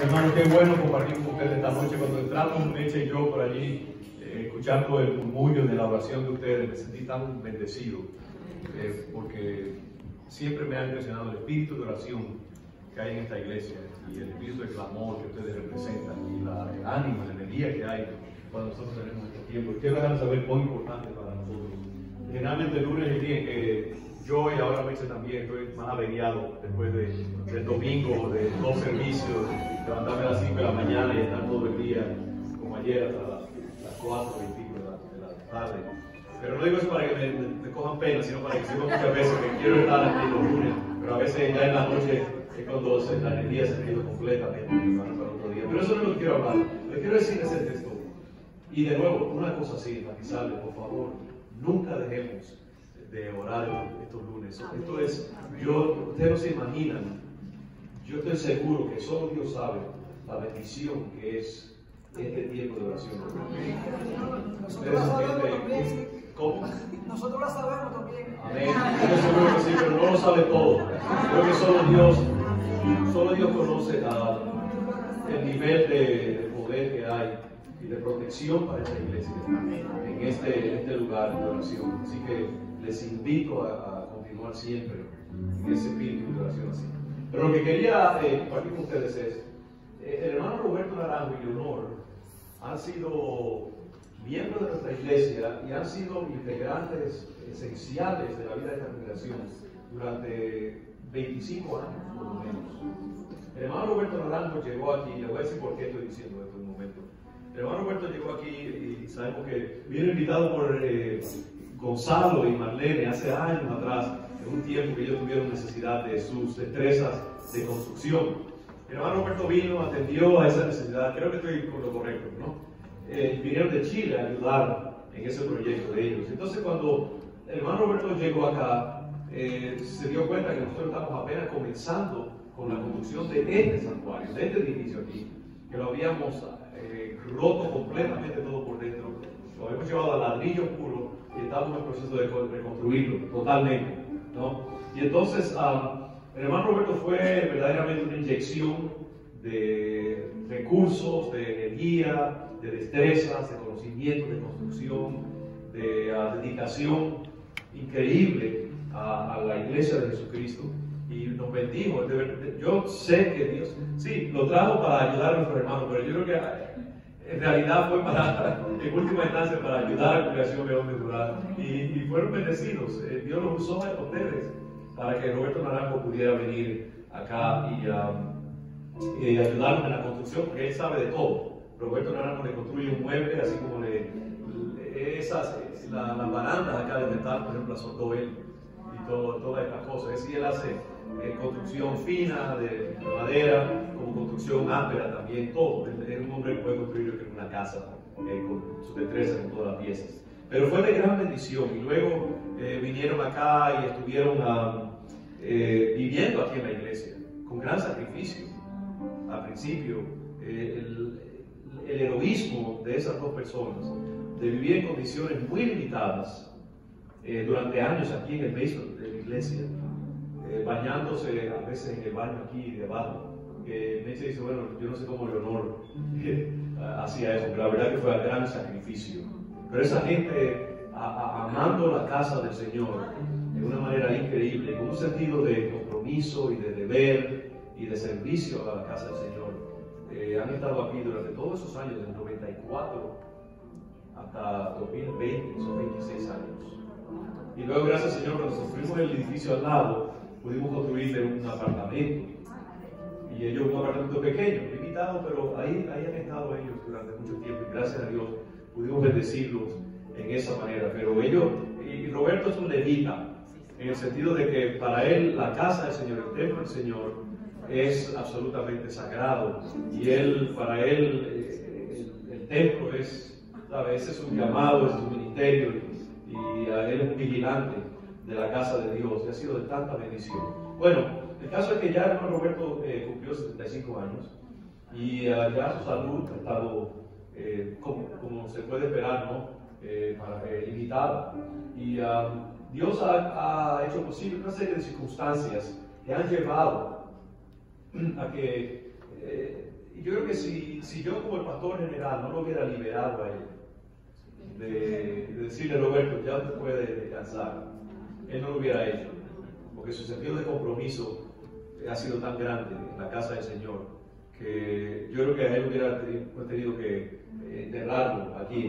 Hermano, qué bueno compartir con ustedes esta noche. Cuando entramos, Mecha y yo por allí, escuchando el murmullo de la oración de ustedes, me sentí tan bendecido, porque siempre me ha impresionado el espíritu de oración que hay en esta iglesia y el espíritu de clamor que ustedes representan y el ánimo, la energía que hay cuando nosotros tenemos este tiempo. Y quiero dejarles saber cuán importante para nosotros. Generalmente el lunes es el día en que yo y ahora Mecha también estoy más averiado después del domingo, de dos servicios, levantarme a las 5 de la mañana y estar todo el día, como ayer, hasta las 4 y pico de la tarde. Pero no digo eso para que me cojan pena, sino para que sepan muchas veces que quiero estar aquí los lunes, pero a veces ya en la noche es cuando la energía se ha ido completamente para otro día. Pero eso no es lo que quiero hablar. Lo que quiero decir es esto. Y de nuevo, una cosa así, enfatizarle, por favor, nunca dejemos de orar estos lunes. Esto es, ustedes no se imaginan, yo estoy seguro que solo Dios sabe la bendición que es este tiempo de oración. ¿Cómo? Nosotros la sabemos también. Amén. Yo seguro que sí, pero no lo sabe todo. Creo que solo Dios conoce el nivel de poder que hay y de protección para esta iglesia en este lugar de oración. Así que les invito a continuar siempre en ese espíritu de oración así. Pero lo que quería compartir con ustedes es, el hermano Roberto Naranjo y Leonor han sido miembros de nuestra iglesia y han sido integrantes esenciales de la vida de esta congregación durante 25 años, por lo menos. El hermano Roberto Naranjo llegó aquí, le voy a decir por qué estoy diciendo esto en un momento. El hermano Roberto llegó aquí y sabemos que vino invitado por Gonzalo y Marlene hace años atrás, en un tiempo que ellos tuvieron necesidad de sus destrezas de construcción. El hermano Roberto vino, atendió a esa necesidad, creo que estoy con lo correcto, ¿no? Vinieron de Chile a ayudar en ese proyecto de ellos. Entonces cuando el hermano Roberto llegó acá, se dio cuenta que nosotros estamos apenas comenzando con la construcción de este santuario, de este edificio aquí, que lo habíamos roto completamente todo por dentro, lo habíamos llevado a ladrillo puro y estábamos en el proceso de reconstruirlo totalmente, ¿no? Y entonces el hermano Roberto fue verdaderamente una inyección de recursos, de energía, de destrezas, de conocimiento, de construcción, de dedicación increíble a la iglesia de Jesucristo. Y nos bendijo. Yo sé que Dios, sí, lo trajo para ayudar a nuestros hermanos, pero yo creo que en realidad fue en última instancia, para ayudar a la congregación León de Durán. Y fueron bendecidos. Dios los usó a ustedes para que Roberto Naranjo pudiera venir acá y ayudarnos en la construcción, porque él sabe de todo. Roberto Naranjo le construye un mueble, así como las barandas acá de metal, por ejemplo, las soltó él, y todas estas cosas. Es decir, él hace construcción fina, de madera, como construcción áspera también, todo. Es un hombre que puede construir una casa con su destreza, con todas las piezas. Pero fue de gran bendición, y luego vinieron acá y estuvieron viviendo aquí en la iglesia, con gran sacrificio. Al principio, el heroísmo de esas dos personas, de vivir en condiciones muy limitadas durante años aquí en el basement de la iglesia, bañándose a veces en el baño aquí debajo. Meche dice, bueno, yo no sé cómo Leonor hacía eso, pero la verdad que fue un gran sacrificio. Pero esa gente amando la casa del Señor de una manera increíble, con un sentido de compromiso y de deber y de servicio a la casa del Señor, han estado aquí durante todos esos años, desde el 94 hasta 2020, son 26 años. Y luego, gracias al Señor, cuando construimos el edificio al lado, pudimos construirle un apartamento. Y ellos un apartamento pequeño, limitado, pero ahí han estado ellos durante mucho tiempo. Y gracias a Dios pudimos bendecirlos en esa manera. Pero ellos, y Roberto es un levita, en el sentido de que para él la casa del Señor, el templo del Señor, es absolutamente sagrado. Y para él, el templo es, ¿sabes? Ese es un llamado, es un ministerio. Y él es un vigilante de la casa de Dios, y ha sido de tanta bendición. Bueno, el caso es que ya el hermano Roberto cumplió 75 años y ya su salud ha estado, como se puede esperar, ¿no? Limitada. Y Dios ha hecho posible una serie de circunstancias que han llevado a que que si yo como el pastor general no lo hubiera liberado a él, de decirle, Roberto, ya usted puede descansar, él no lo hubiera hecho, porque su sentido de compromiso ha sido tan grande en la casa del Señor, que yo creo que a él hubiera tenido que enterrarlo aquí,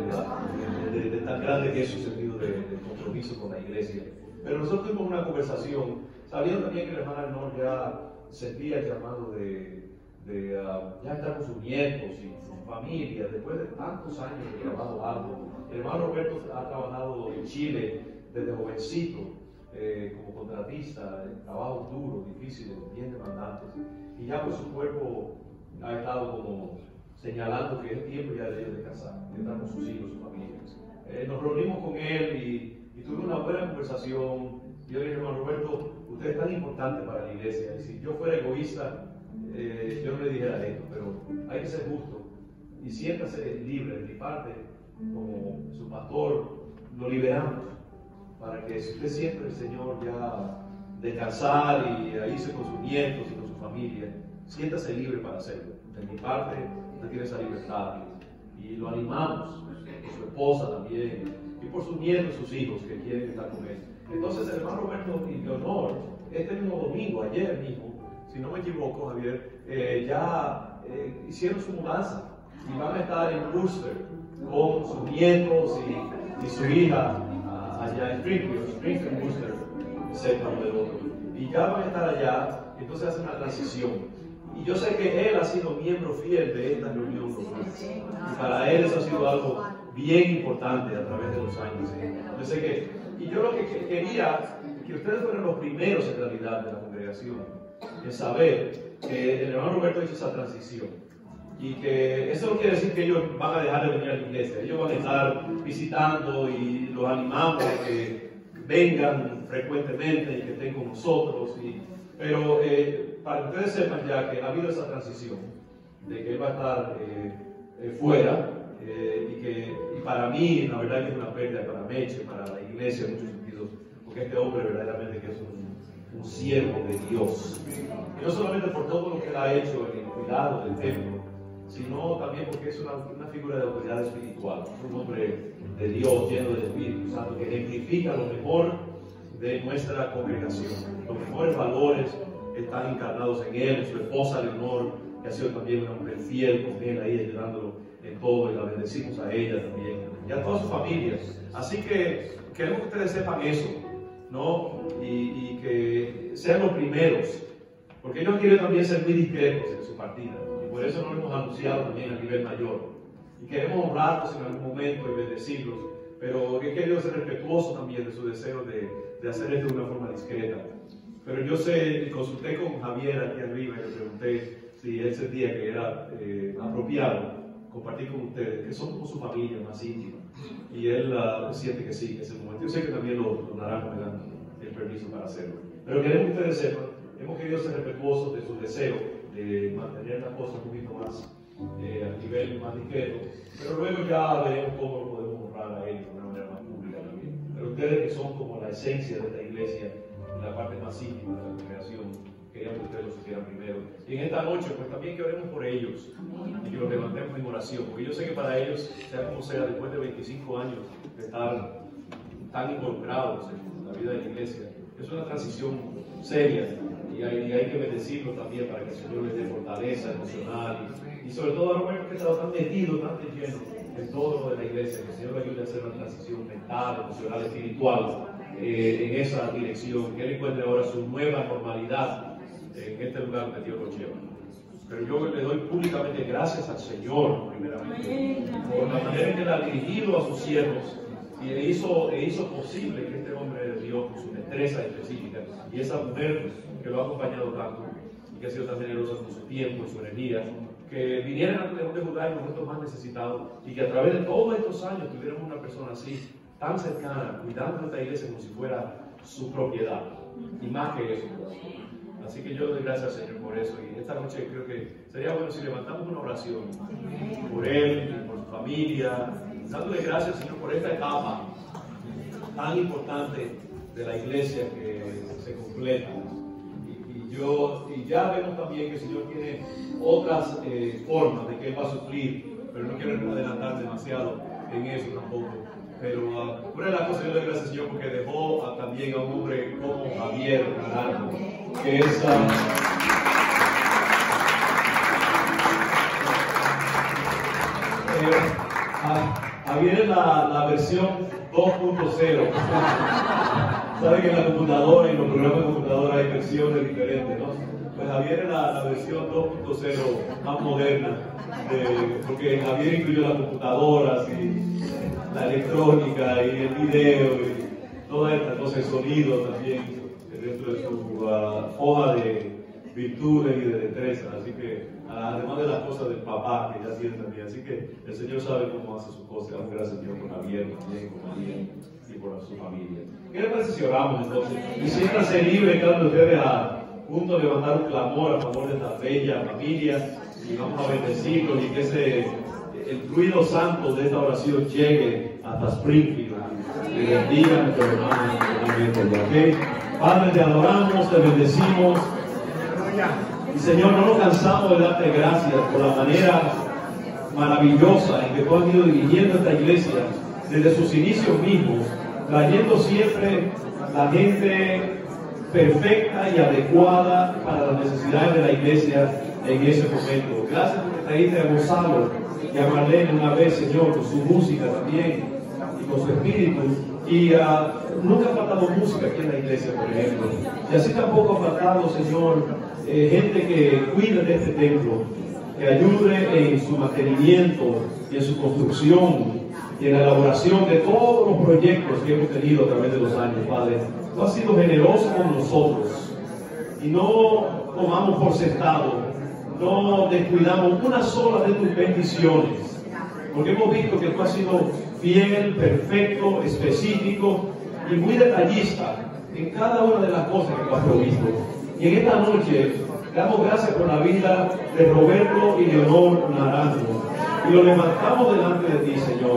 de tan grande que es su sentido de compromiso con la iglesia. Pero nosotros tuvimos una conversación, sabiendo también que la hermana Arnold ya sentía el llamado de ya estar con sus nietos y su familia, después de tantos años de trabajo arduo. El hermano Roberto ha trabajado en Chile desde jovencito, como contratista, en trabajos duros, difíciles, bien demandantes, y ya pues su cuerpo ha estado como señalando que es tiempo ya de descansar, de estar con sus hijos, sus familias. Nos reunimos con él y tuve una buena conversación. Yo le dije, hermano Roberto, usted es tan importante para la iglesia, y si yo fuera egoísta, yo no le dijera esto, pero hay que ser justo y siéntase libre de mi parte, como su pastor, lo liberamos para que si usted siente el Señor ya descansar y irse con sus nietos y con su familia, siéntase libre para hacerlo. De mi parte, usted tiene esa libertad y lo animamos, por su esposa también y por sus nietos y sus hijos que quieren estar con él. Entonces el hermano Roberto y Leonor, este mismo domingo, ayer mismo, si no me equivoco, Javier, ya hicieron su mudanza y van a estar en Worcester con sus nietos y su hija allá en Springfield, Worcester, cerca uno del otro. Y ya van a estar allá, entonces hacen una transición. Y yo sé que él ha sido miembro fiel de esta reunión local. Y para él eso ha sido algo bien importante a través de los años. Yo sé que, y yo lo que quería, que ustedes fueran los primeros en realidad de la congregación, en saber que el hermano Roberto hizo esa transición. Y que eso no quiere decir que ellos van a dejar de venir a la iglesia. Ellos van a estar visitando y los animamos a que vengan frecuentemente y que estén con nosotros. Pero para que ustedes sepan ya que ha habido esa transición, de que él va a estar fuera, y para mí, la verdad, que es una pérdida para Meche, para la iglesia en muchos sentidos, porque este hombre verdaderamente que es un siervo de Dios. Y no solamente por todo lo que él ha hecho en el cuidado del templo, sino también porque es una figura de autoridad espiritual, un hombre de Dios lleno del Espíritu Santo que ejemplifica lo mejor de nuestra congregación. Los mejores valores están encarnados en él, en su esposa Leonor, que ha sido también una mujer fiel con él ahí, ayudándolo en todo, y la bendecimos a ella también, y a toda su familia. Así que queremos que ustedes sepan eso, ¿no? Y que sean los primeros, porque ellos quieren también ser muy discretos en su partida. Por eso no lo hemos anunciado también a nivel mayor. Y queremos honrarlos en algún momento y bendecirlos, pero he querido ser respetuoso también de su deseo de hacer esto de una forma discreta. Pero yo sé, consulté con Javier aquí arriba y le pregunté si él sentía que era apropiado compartir con ustedes, que son como su familia más íntima. Y él siente que sí, que es el momento. Yo sé que también los naranjos me dan el permiso para hacerlo. Pero queremos que ustedes sepan, hemos querido ser respetuosos de su deseo de mantener las cosas un poquito más a nivel más discreto, pero luego ya veremos cómo lo podemos honrar a él de una manera más pública también. Pero ustedes que son como la esencia de esta iglesia, la parte más íntima de la congregación, queríamos que ustedes lo supieran primero. Y en esta noche, pues también que oremos por ellos y que los levantemos en oración, porque yo sé que para ellos, sea como sea, después de 25 años de estar tan involucrados en la vida de la iglesia, es una transición seria. Y hay que bendecirlo también para que el Señor les dé fortaleza emocional y sobre todo a Roberto, que ha estado tan metido, tan lleno en todo lo de la iglesia, que el Señor le ayude a hacer una transición mental, emocional, espiritual en esa dirección, que él encuentre ahora su nueva normalidad en este lugar donde Dios lo lleva. Pero yo le doy públicamente gracias al Señor, primeramente, por la manera en que él ha dirigido a sus siervos y hizo posible que este hombre de Dios, con su destreza específica, y esa mujer que lo ha acompañado tanto y que ha sido tan generosa con su tiempo y su energía, que vinieran al León de Judá en los momentos más necesitados y que a través de todos estos años tuviéramos una persona así, tan cercana, cuidando de esta iglesia como si fuera su propiedad, y más que eso. Así que yo le doy gracias al Señor por eso, y esta noche creo que sería bueno si levantamos una oración por él y por su familia, dándole gracias al Señor por esta etapa tan importante de la iglesia que se completa. Y Y ya vemos también que el Señor tiene otras formas de que Él va a suplir, pero no quiero adelantar demasiado en eso tampoco. Pero una de las cosas que yo le doy gracias al Señor porque dejó también a un hombre como Javier Naranjo, que es Javier es la versión 2.0. Saben que en la computadora y en los programas de computadora hay versiones diferentes, ¿no? Pues Javier es la versión 2.0 más moderna, porque Javier incluyó las computadoras y la electrónica y el video y toda esta cosa, el sonido también dentro de su hoja de virtudes y de destrezas. Así que además de las cosas del papá que ya tiene también, así que el Señor sabe cómo hace sus cosas. Damos gracias a Dios por Javier también, por María y por su familia. ¿Qué les parece si oramos entonces? Y siéntanse libres cada uno de ustedes a juntos levantar un clamor a favor de esta bella familia y vamos a bendecirlos y que el ruido santo de esta oración llegue hasta Springfield y bendiga a nuestros hermanos. ¿Okay? Padre, te adoramos, te bendecimos. Y Señor, no nos cansamos de darte gracias por la manera maravillosa en que tú has ido dirigiendo esta iglesia desde sus inicios mismos, trayendo siempre la gente perfecta y adecuada para las necesidades de la iglesia en ese momento. Gracias porque trajiste a Gonzalo y a Marlene una vez, Señor, con su música también y con su espíritu. Y nunca ha faltado música aquí en la iglesia, por ejemplo. Y así tampoco ha faltado, Señor, gente que cuide de este templo, que ayude en su mantenimiento y en su construcción y en la elaboración de todos los proyectos que hemos tenido a través de los años, Padre. Tú has sido generoso con nosotros y no tomamos por sentado, no descuidamos una sola de tus bendiciones, porque hemos visto que tú has sido fiel, perfecto, específico y muy detallista en cada una de las cosas que tú has provisto. Y en esta noche damos gracias por la vida de Roberto y Leonor Naranjo y lo levantamos delante de ti, Señor,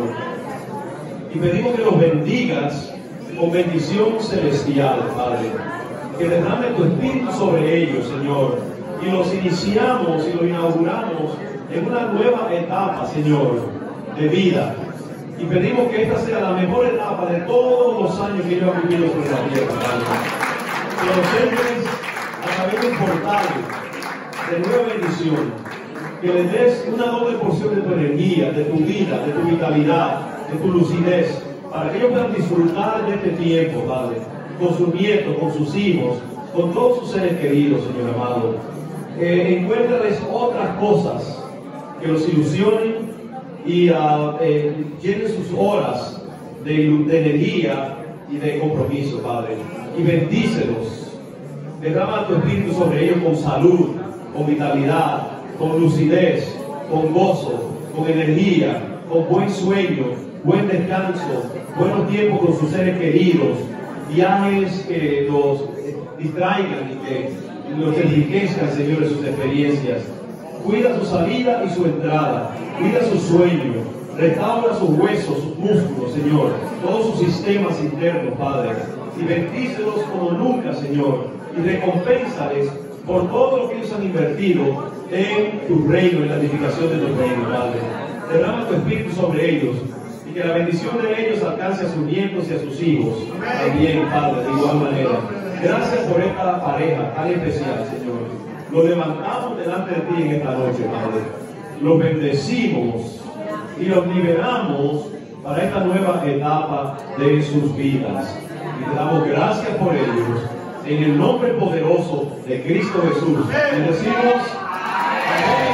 y pedimos que los bendigas con bendición celestial, Padre, que derrame tu espíritu sobre ellos, Señor, y los iniciamos y los inauguramos en una nueva etapa, Señor, de vida. Y pedimos que esta sea la mejor etapa de todos los años que ellos han vivido sobre la tierra, Padre. Que los entres a través de un portal de nueva bendición, que les des una doble porción de tu energía, de tu vida, de tu vitalidad, de tu lucidez, para que ellos puedan disfrutar de este tiempo, Padre, con sus nietos, con sus hijos, con todos sus seres queridos, Señor amado. Encuéntrales otras cosas que los ilusionen y llenen sus horas de energía y de compromiso, Padre. Y bendícelos. Derrama tu espíritu sobre ellos con salud, con vitalidad, con lucidez, con gozo, con energía, con buen sueño, buen descanso, buenos tiempos con sus seres queridos, viajes que los distraigan y que los enriquezcan, Señor, en sus experiencias. Cuida su salida y su entrada, cuida su sueño, restaura sus huesos, sus músculos, Señor, todos sus sistemas internos, Padre, y bendícelos como nunca, Señor, y recompénsales por todo lo que ellos han invertido en tu reino, en la edificación de tu reino, Padre. Derrama tu espíritu sobre ellos y que la bendición de ellos alcance a sus nietos y a sus hijos también, Padre, de igual manera. Gracias por esta pareja tan especial, Señor. Los levantamos delante de ti en esta noche, Padre. Los bendecimos y los liberamos para esta nueva etapa de sus vidas. Y te damos gracias por ellos. En el nombre poderoso de Cristo Jesús. Bendecimos. Amén.